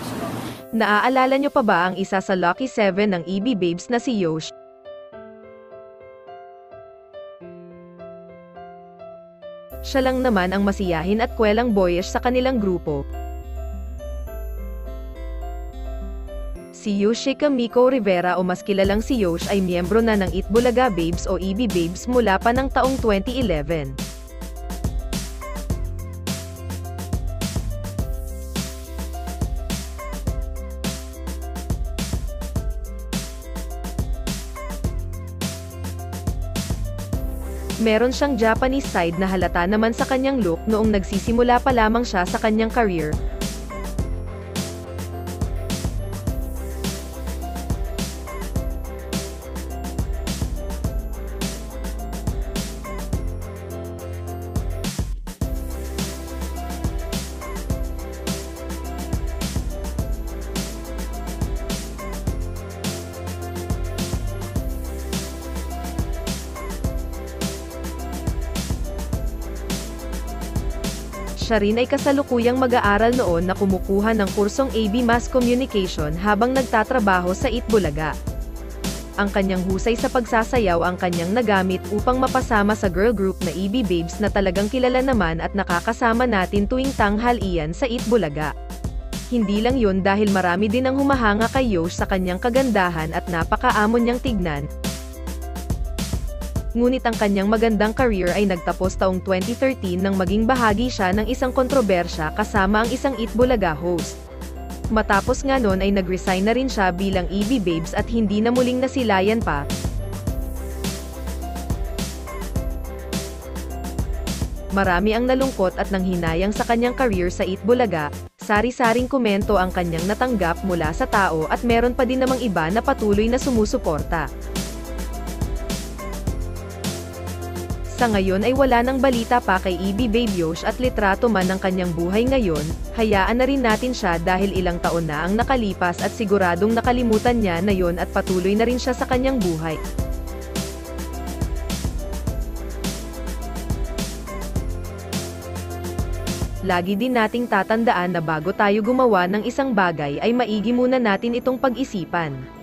Naaalala nyo pa ba ang isa sa Lucky 7 ng EB Babes na si Yosh? Siya lang naman ang masiyahin at kwelang boyish sa kanilang grupo. Si Yoshika Miko Rivera o mas kilalang si Yosh ay miyembro na ng Itbulaga Babes o EB Babes mula pa ng taong 2011. Meron siyang Japanese side na halata naman sa kanyang look noong nagsisimula pa lamang siya sa kanyang career. Siya rin ay kasalukuyang mag-aaral noon na kumukuha ng kursong AB Mass Communication habang nagtatrabaho sa Itbulaga. Ang kanyang husay sa pagsasayaw ang kanyang nagamit upang mapasama sa girl group na EB Babes na talagang kilala naman at nakakasama natin tuwing tanghalian sa Itbulaga. Hindi lang yun dahil marami din ang humahanga kay Yosh sa kanyang kagandahan at napakaamon niyang tignan. Ngunit ang kanyang magandang career ay nagtapos taong 2013 nang maging bahagi siya ng isang kontrobersya kasama ang isang Itbulaga host. Matapos nga nun ay nag-resign na rin siya bilang EB Babes at hindi na muling nasilayan pa. Marami ang nalungkot at nanghinayang sa kanyang career sa Itbulaga, sari-saring komento ang kanyang natanggap mula sa tao at meron pa din namang iba na patuloy na sumusuporta. Sa ngayon ay wala nang balita pa kay EB Babe Yosh at litrato man ng kanyang buhay ngayon, hayaan na rin natin siya dahil ilang taon na ang nakalipas at siguradong nakalimutan niya na yon at patuloy na rin siya sa kanyang buhay. Lagi din nating tatandaan na bago tayo gumawa ng isang bagay ay maigi muna natin itong pag-isipan.